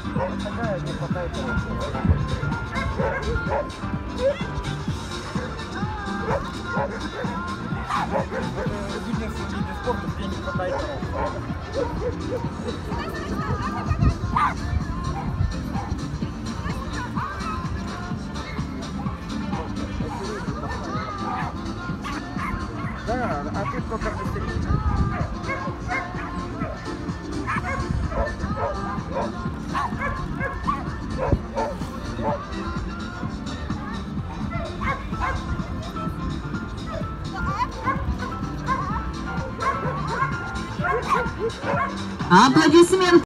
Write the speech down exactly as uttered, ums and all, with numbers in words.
Такая не хватает. Видно, что видно спорта, где не хватает. Да, а ты только быстрее. Аплодисменты.